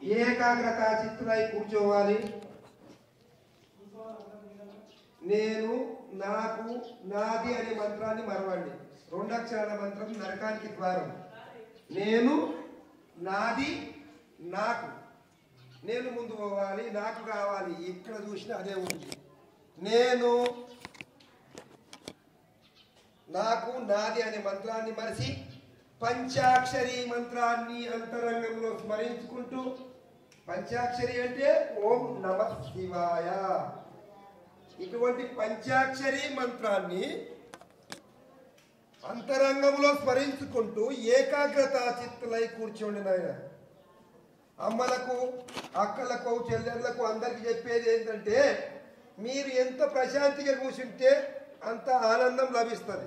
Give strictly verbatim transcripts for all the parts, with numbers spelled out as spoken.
ఏకాగ్రత చిత్తులై కూర్చోవాలి. నేను, నాకు, నాది అనే మంత్రాన్ని మరవండి. రెండు అక్షరాల మంత్రం నరకానికి ద్వారం. నేను, నాది, నాకు. నేను ముందు పోవాలి, నాకు కావాలి. ఇక్కడ చూసినా అదే ఉంది. నేను, నాకు, నాది అనే మంత్రాన్ని మరిచి పంచాక్షరి మంత్రాన్ని అంతరంగంలో స్మరించుకుంటూ, పంచాక్షరి అంటే ఓం నమః శివాయ, ఇటువంటి పంచాక్షరి మంత్రాన్ని అంతరంగంలో స్మరించుకుంటూ ఏకాగ్రత చిత్తులై కూర్చోండి నాయన. అమ్మలకు, అక్కలకు, చెల్లెళ్లకు అందరికి చెప్పేది ఏంటంటే, మీరు ఎంత ప్రశాంతిగా కూర్చుంటే అంత ఆనందం లభిస్తుంది.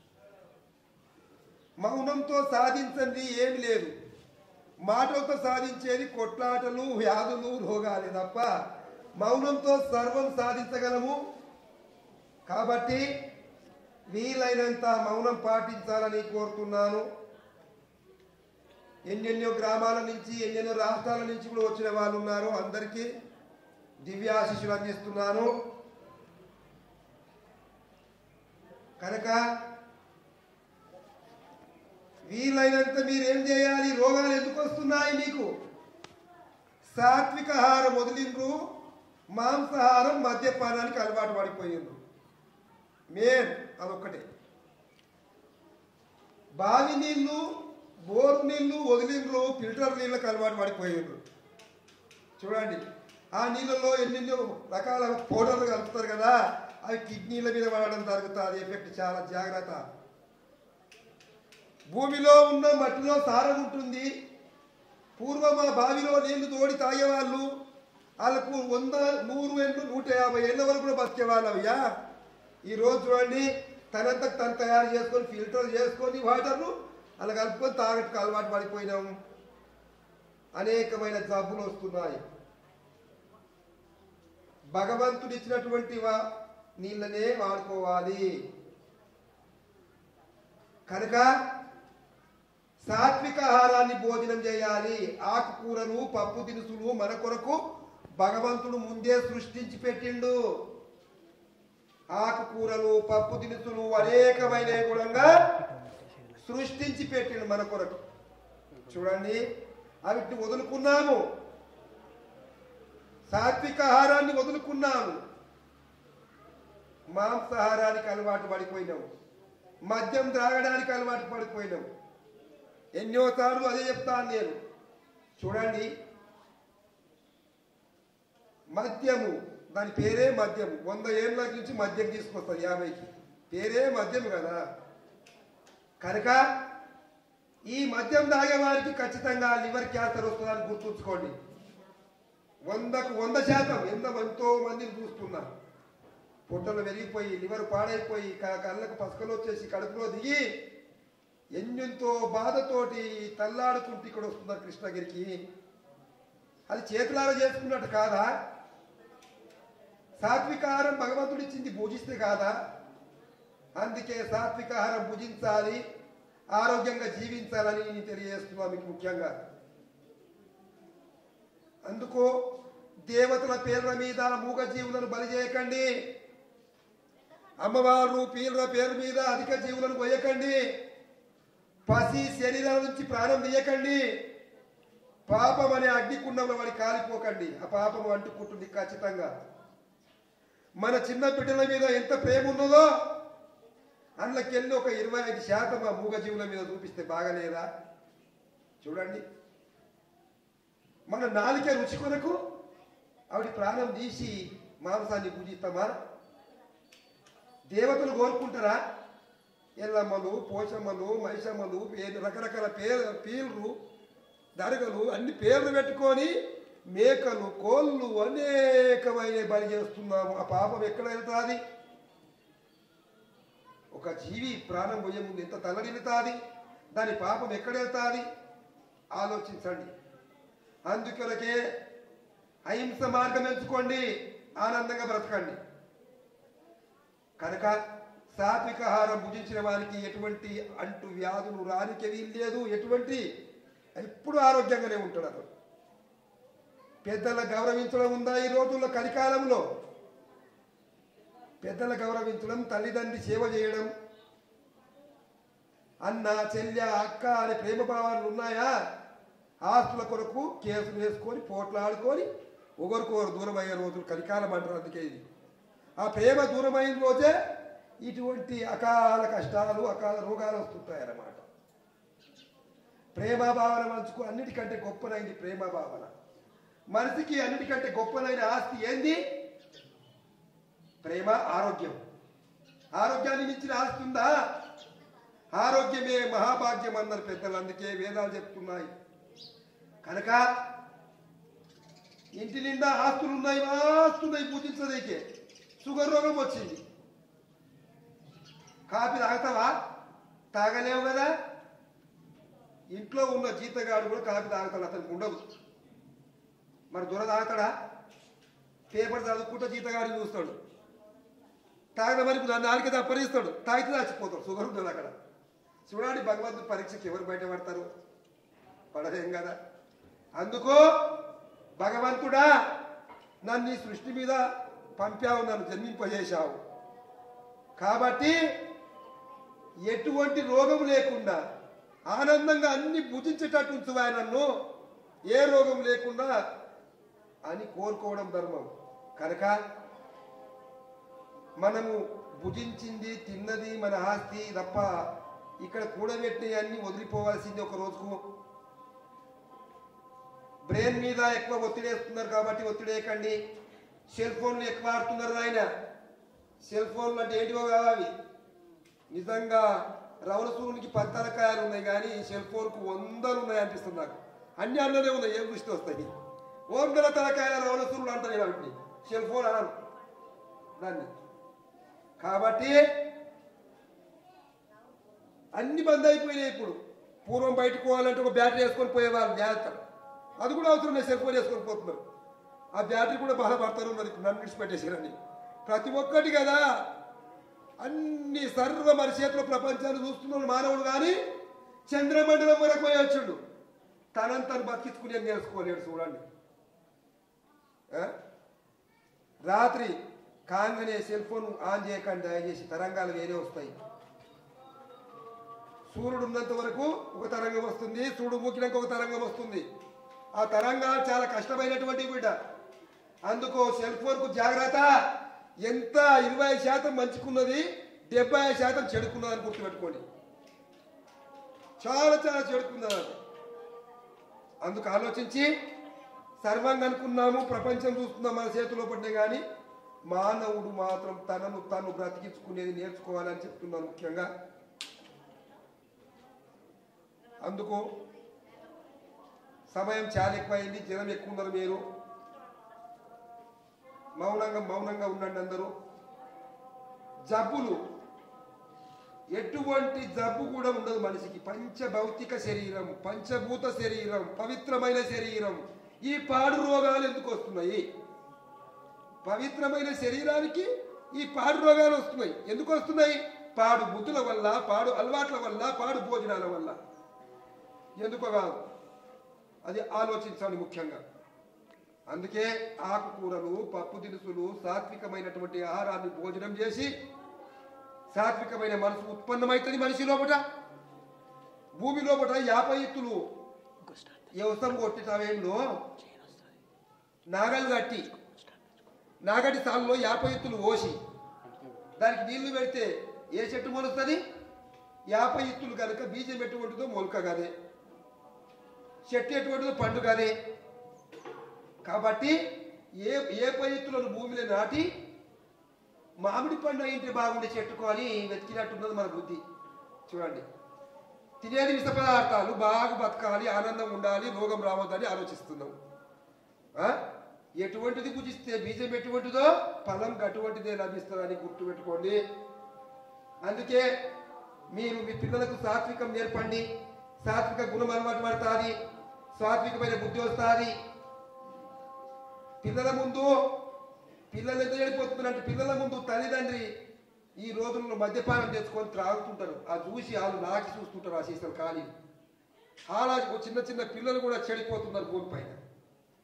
మౌనంతో సాధించండి ఏమి లేదు. మాటలతో సాధించేది కొట్లాటలు, వ్యాధులు, రోగాలే తప్ప మౌనంతో సర్వం సాధించగలము. కాబట్టి వీలైనంత మౌనం పాటించాలని కోరుతున్నాను. ఎన్నెన్నో గ్రామాల నుంచి, ఎన్నెన్నో రాష్ట్రాల నుంచి కూడా వచ్చిన వాళ్ళు ఉన్నారు. అందరికీ దివ్యాశిష్యులు అందిస్తున్నాను. కనుక వీలైనంత మీరేం చేయాలి? రోగాలు ఎందుకు వస్తున్నాయి మీకు? సాత్విక ఆహారం వదిలిండ్రు, మాంసాహారం, మద్యపానానికి అలవాటు పడిపోయిండ్రు. మేన్ అదొక్కటే. బావి నీళ్లు, బోరు నీళ్లు వదిలిండ్రు, ఫిల్టర్ నీళ్ళకి అలవాటు పడిపోయిండ్రు. చూడండి, ఆ నీళ్ళలో ఎన్నెన్నో రకాల పౌడర్లు కలుపుతారు కదా, అవి కిడ్నీల మీద పడడం జరుగుతుంది. ఎఫెక్ట్ చాలా జాగ్రత్త. భూమిలో ఉన్న మట్టిలో సారం ఉంటుంది. పూర్వం ఆ బావిలో నీళ్లు తోడి తాగేవాళ్ళు, వాళ్ళకు వంద నూరు ఏళ్ళు నూట యాభై ఏళ్ళ వరకు కూడా బతికేవాళ్ళు. అయ్యా ఈరోజు చూడండి, తనంతా తను తయారు చేసుకొని ఫిల్టర్ చేసుకొని వాటర్ను అలా కలుపుకొని తాగట్టుకు అలవాటు పడిపోయినాము. అనేకమైన జబ్బులు వస్తున్నాయి. భగవంతుడు ఇచ్చినటువంటి వా నీళ్ళనే వాడుకోవాలి. కనుక సాత్విక ఆహారాన్ని భోజనం చేయాలి. ఆకుకూరలు, పప్పు దినుసులు మన కొరకు భగవంతుడు ముందే సృష్టించి పెట్టిండు. ఆకుకూరలు, పప్పు దినుసులు అనేకమైన గుణంగా సృష్టించి పెట్టిండు మన కొరకు. చూడండి, అవిటిని వదులుకున్నాము. సాత్విక ఆహారాన్ని వదులుకున్నాము. మాంసాహారానికి అలవాటు పడిపోయినాము. మద్యం త్రాగడానికి అలవాటు పడిపోయినాము. ఎన్నోసార్లు అదే చెప్తాను నేను. చూడండి, మద్యము, దాని పేరే మద్యము. వంద ఏళ్ళ నుంచి మద్యం తీసుకొస్తారు యాభైకి. పేరే మద్యం కదా. కనుక ఈ మద్యం తాగే వారికి ఖచ్చితంగా లివర్ క్యాన్సర్ వస్తుందని గుర్తుంచుకోండి. వందకు వంద శాతం. ఎంత ఎంతో మందిని చూస్తున్నా, పొట్టలు వెరిగిపోయి, లివర్ పాడైపోయి, కళ్ళకు పసుకలు వచ్చేసి కడుపులో దిగి ఎన్నెంతో బాధతోటి తల్లాడుకుంటూ ఇక్కడ వస్తున్నారు కృష్ణగిరికి. అది చేతులారా చేసుకున్నట్టు కాదా? సాత్వికాహారం భగవంతుడు ఇచ్చింది, భుజిస్తే కాదా? అందుకే సాత్వికాహారం భుజించాలి, ఆరోగ్యంగా జీవించాలని నేను తెలియజేస్తున్నా మీకు ముఖ్యంగా. అందుకు దేవతల పేర్ల మీద మూగ జీవులను బలి చేయకండి. అమ్మవారు పీర్ల పేరు మీద అధిక జీవులను పోయకండి. పసి శరీరాల నుంచి ప్రాణం తీయకండి. పాపం అనే అగ్నికుండంలో వాడి కాలిపోకండి. ఆ పాపం అంటుకుంటుంది ఖచ్చితంగా. మన చిన్న బిడ్డల మీద ఎంత ప్రేమ ఉన్నదో అందులోకెళ్ళి ఒక ఇరవై ఐదు శాతం ఆ మూగ జీవుల మీద చూపిస్తే బాగలేదా? చూడండి, మన నాలుక రుచి కొరకు ఆవిడ ప్రాణం తీసి మాంసాన్ని పూజిస్తామా? దేవతలు కోరుకుంటారా? ఎల్లమ్మలు, పోషమ్మలు, మైసమ్మలు, రకరకాల పేరు పీర్లు, దర్గలు అన్ని పేర్లు పెట్టుకొని మేకలు, కోళ్ళు అనేకమైన బలి చేస్తున్నాము. ఆ పాపం ఎక్కడ వెళ్తాది? ఒక జీవి ప్రాణం పోయే ముందు ఎంత తల్లడిల్లుతాది? దాని పాపం ఎక్కడ వెళ్తాది? ఆలోచించండి. అందుకొరకే అహింస మార్గం ఎంచుకోండి, ఆనందంగా బ్రతకండి. కనుక సాత్విక ఆహారం భుజించిన వారికి ఎటువంటి అంటు వ్యాధులు రానికి వీల్లేదు. ఎటువంటి ఎప్పుడు ఆరోగ్యంగానే ఉంటాడు అతను. పెద్దల గౌరవించడం ఉందా ఈ రోజుల్లో కలికాలంలో? పెద్దల గౌరవించడం, తల్లిదండ్రి సేవ చేయడం, అన్న చెల్లె అక్క అనే ప్రేమ భావాలు ఉన్నాయా? ఆస్తుల కొరకు కేసులు వేసుకొని పోట్లాడుకొని ఒకరికొకరు దూరం అయ్యే రోజులు కలికాలం అంటారు. అందుకే ఇది ఆ ప్రేమ దూరమైన రోజే ఇటువంటి అకాల కష్టాలు అకాల రోగాలు వస్తుంటాయన్నమాట. ప్రేమ భావన మనసుకు అన్నిటికంటే గొప్పనైంది ప్రేమ భావన. మనిషికి అన్నిటికంటే గొప్పనైన ఆస్తి ఏంది? ప్రేమ, ఆరోగ్యం. ఆరోగ్యాన్ని మించిన ఆస్తి ఉందా? ఆరోగ్యమే మహాభాగ్యం అన్నారు పెద్దలు. అందుకే వేదాలు చెప్తున్నాయి. కనుక ఇంటి నిండా ఆస్తులు ఉన్నాయి, ఆస్తున్నాయి, పూజించదైతే షుగర్ రోగం వచ్చింది. కాఫీ తాగుతావా? తాగలేవు కదా. ఇంట్లో ఉన్న జీతగాడు కూడా కాఫీ తాగుతాడు, అతనికి ఉండదు. మరి దూర తాగుతాడా? పేపర్ చదువుకుంటూ జీతగాడిని చూస్తాడు. తాగిన మరి నాలుగే తప్పరిస్తాడు, తాగితే చచ్చిపోతాడు. షుగర్ ఉంటుంది అక్కడ. చూడండి, భగవంతుడి పరీక్షకి ఎవరు బయటపడతారు? పడలేం కదా. అందుకో భగవంతుడా, నన్ను ఈ సృష్టి మీద పంపావు, నన్ను జన్మింపజేశావు. కాబట్టి ఎటువంటి రోగం లేకుండా ఆనందంగా అన్ని భుజించేటట్టు ఉంచువా నన్ను, ఏ రోగం లేకుండా అని కోరుకోవడం ధర్మం. కనుక మనము భుజించింది తిన్నది మన ఆస్తి తప్ప ఇక్కడ కూడబెట్టిన అన్ని వదిలిపోవాల్సింది ఒక రోజుకు. బ్రెయిన్ మీద ఎక్కువ ఒత్తిడి వేస్తున్నారు కాబట్టి ఒత్తిడి వేయకండి. సెల్ ఫోన్లు ఎక్కువ ఆడుతున్నారు ఆయన. సెల్ ఫోన్లు అంటే ఏంటివో కావాలి. నిజంగా రవణసూరునికి పది తలకాయలు ఉన్నాయి కానీ సెల్ ఫోన్కు వందలు ఉన్నాయి అనిపిస్తుంది నాకు. అన్ని అన్నదే ఉన్నాయి, ఏం దృష్టి వస్తాయి. వందల తలకాయల రవణసూరులు అంటారు కాబట్టి సెల్ ఫోన్ అన్నాను దాన్ని. కాబట్టి అన్ని బంద్ అయిపోయినాయి ఇప్పుడు. పూర్వం బయటకు పోవాలంటే ఒక బ్యాటరీ వేసుకొని పోయేవాళ్ళు జాగ్రత్త. అది కూడా అవసరం లేదు, సెల్ ఫోన్ వేసుకొని పోతున్నారు. ఆ బ్యాటరీ కూడా బాధపడతారు మరి నన్ను విడిచిపెట్టేసారని. ప్రతి ఒక్కటి కదా, అన్ని సర్వ మన చేతిలో ప్రపంచాన్ని చూస్తున్నాడు మానవుడు. కానీ చంద్రమండలం వరకు పోయి వచ్చాడు, తనంతను బతికించుకునే నేర్చుకోలేడు. చూడండి, రాత్రి కాంగనే సెల్ ఫోన్ ఆన్ చేయకండి దయచేసి, తరంగాలు వేరే వస్తాయి. సూర్యుడు ఉన్నంత వరకు ఒక తరంగం వస్తుంది, సూర్యుడు మూకినాక ఒక తరంగం వస్తుంది. ఆ తరంగాలు చాలా కష్టమైనటువంటి బిడ్డ. అందుకో సెల్ ఫోన్కు జాగ్రత్త. ఎంత ఇరవై శాతం మంచుకున్నది, డెబ్బై శాతం చెడుకున్నది అని గుర్తుపెట్టుకోండి. చాలా చాలా చెడుకున్నది. అందుకు ఆలోచించి సర్వంగా అనుకున్నాము, ప్రపంచం చూస్తున్నాం మన చేతిలో పడ్డే. కానీ మానవుడు మాత్రం తనను తను బ్రతికించుకునేది నేర్చుకోవాలని చెప్తున్నాను ముఖ్యంగా. అందుకు సమయం చాలా ఎక్కువైంది, జనం ఎక్కువ ఉన్నారు. మీరు మౌనంగా మౌనంగా ఉండండి అందరూ. జబ్బులు, ఎటువంటి జబ్బు కూడా ఉండదు మనిషికి. పంచభౌతిక శరీరం, పంచభూత శరీరం, పవిత్రమైన శరీరం. ఈ పాడు రోగాలు ఎందుకు వస్తున్నాయి? పవిత్రమైన శరీరానికి ఈ పాడు రోగాలు వస్తున్నాయి. ఎందుకు వస్తున్నాయి? పాడు బుద్ధుల వల్ల, పాడు అలవాట్ల వల్ల, పాడు భోజనాల వల్ల. ఎందుకో కాదు, అది ఆలోచించాలి ముఖ్యంగా. అందుకే ఆకుకూరలు, పప్పు దినుసులు, సాత్వికమైనటువంటి ఆహారాన్ని భోజనం చేసి సాత్వికమైన మనసు ఉత్పన్నమవుతుంది మనిషి లోపట. భూమి లోపట యాభై ఎత్తులు వ్యవసాయం కొట్టి సమయంలో నాగలు కట్టి నాగటి సాల్లో యాభై ఎత్తులు పోసి దానికి నీళ్లు పెడితే ఏ చెట్టు మొలుస్తుంది? యాభై ఎత్తులు కనుక బీజం ఎటువంటిదో మొలక కాదే, చెట్టు ఎటువంటిదో పండు కాదే. కాబట్టి ఏ ఏ పైత్తులను భూమిలో నాటి మామిడి పండు అయింటే బాగుండే చెట్టుకొని వెతికినట్టున్నది మన బుద్ధి. చూడండి, తినేది విష పదార్థాలు, బాగా బతకాలి, ఆనందం ఉండాలి, రోగం రావద్దని ఆలోచిస్తున్నాం. ఎటువంటిది పూజిస్తే బీజం ఎటువంటిదో ఫలం అటువంటిదే లభిస్తుందని గుర్తుపెట్టుకోండి. అందుకే మీరు మీ పిల్లలకు సాత్వికం నేర్పండి. సాత్విక గుణం అలవాటు పడుతుంది, సాత్వికమైన బుద్ధి వస్తుంది. పిల్లల ముందు పిల్లలు ఎంత వెళ్ళిపోతున్నారంటే పిల్లల ముందు తల్లిదండ్రి ఈ రోజుల్లో మద్యపానం తెచ్చుకొని త్రాగుతుంటారు. ఆ చూసి వాళ్ళు నాకి చూస్తుంటారు. ఆ సీసలు కానీ అలా చిన్న చిన్న పిల్లలు కూడా చెడిపోతున్నారు భూమి పైన. అందుకే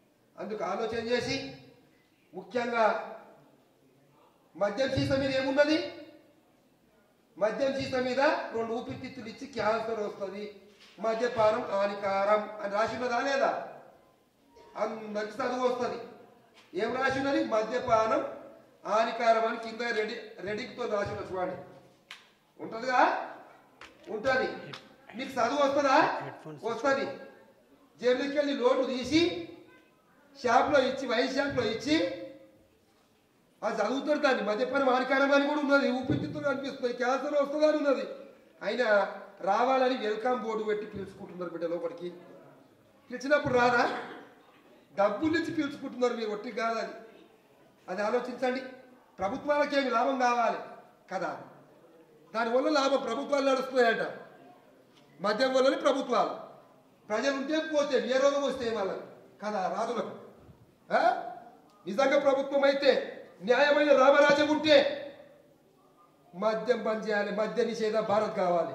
అందుకు ఆలోచన చేసి ముఖ్యంగా మద్యం సీసా మీద ఏమున్నది? మద్యం సీసా మీద రెండు ఊపిరితిత్తులు ఇచ్చి క్యాన్సర్ వస్తుంది, మద్యపానం హానికారం అని రాసి ఉన్నదా లేదా? అందరికి చదువు వస్తుంది. ఏం రాసి ఉన్నది? మద్యపానం హానికారం అని కింద రెడీ రెడీతో రాసి ఉన్న చూడండి. ఉంటుందిగా? ఉంటుంది. మీకు చదువు వస్తుందా? వస్తుంది. జేబులకి వెళ్ళి లోటు తీసి షాప్లో ఇచ్చి వైన్ షాప్లో ఇచ్చి అది చదువుతారు. దాన్ని మద్యపానం హానికారం అని కూడా ఉన్నది, ఊపిరితిత్తులు అనిపిస్తుంది, క్యాన్సర్ వస్తుంది అని ఉన్నది. అయినా రావాలని వెల్కమ్ బోర్డు పెట్టి పిలుచుకుంటున్నారు బిడ్డ లోపలికి. పిలిచినప్పుడు రాదా? డబ్బులు ఇచ్చి పిలుచుకుంటున్నారు మీరు, ఒట్టి కాదని. అది ఆలోచించండి. ప్రభుత్వాలకి ఏమి లాభం కావాలి కదా? దానివల్ల లాభం ప్రభుత్వాలు నడుస్తున్నాయంట. మద్యం వల్లనే ప్రభుత్వాలు. ప్రజలు ఉంటే పోతే ఏ రోగం వస్తే వాళ్ళ కదా రాజులకు. నిజంగా ప్రభుత్వం అయితే న్యాయమైన రామరాజ్యం ఉంటే మద్యం బంద్ చేయాలి. మద్య నిషేధ భారత్ కావాలి.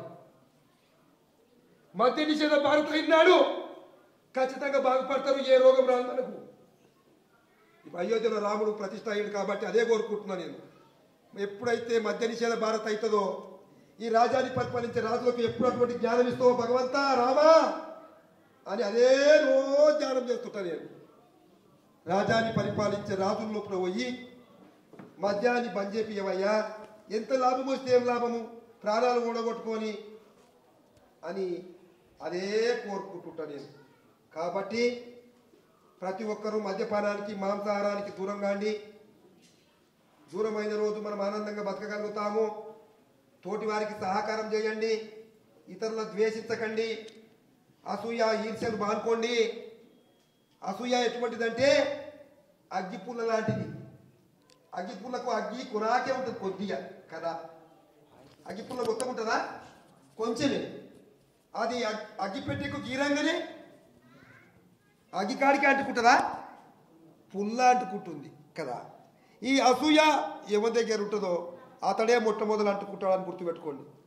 మద్య నిషేధ భారత్ అయినాడు ఖచ్చితంగా బాగుపడతారు, ఏ రోగం రాదు మనకు. అయోధ్యలో రాముడు ప్రతిష్ట అయ్యాడు కాబట్టి అదే కోరుకుంటున్నాను నేను. ఎప్పుడైతే మద్య నిషేధ భారత్ అవుతుందో ఈ రాజ్యాన్ని పరిపాలించే రాజులకు ఎప్పుడు అటువంటి జ్ఞానం ఇస్తావో భగవంతా రామా అని అదే రోజు ధ్యానం చేస్తుంటాను నేను. రాజ్యాన్ని పరిపాలించే రాజుల్లో పోయి మద్యాన్ని బంద్ చేపియవయ్యా, ఎంత లాభం వస్తే ఏం లాభము, ప్రాణాలు ఓడగొట్టుకొని అని అదే కోరుకుంటుంటా నేను. కాబట్టి ప్రతి ఒక్కరూ మద్యపానానికి మాంసాహారానికి దూరం కాండి. దూరమైన రోజు మనం ఆనందంగా బతకగలుగుతాము. తోటి వారికి సహకారం చేయండి, ఇతరులను ద్వేషించకండి, అసూయ ఈర్ష్యను మానుకోండి. అసూయ ఎటువంటిదంటే అగ్గిపుల్ల లాంటిది. అగ్గిపుల్లకు అగ్గి కురాకే ఉంటుంది కొద్దిగా కదా. అగ్గిపుల్ల మొత్తం ఉంటుందా? కొంచెమే. అది అగ్గిపెట్టెకు గీరంగానే అగ్గికాడికి అంటుకుంటుందా? పుల్ల అంటుకుంటుంది కదా. ఈ అసూయ ఎవరి దగ్గర ఉంటుందో అతడే మొట్టమొదలు అంటుకుంటాడని గుర్తుపెట్టుకోండి.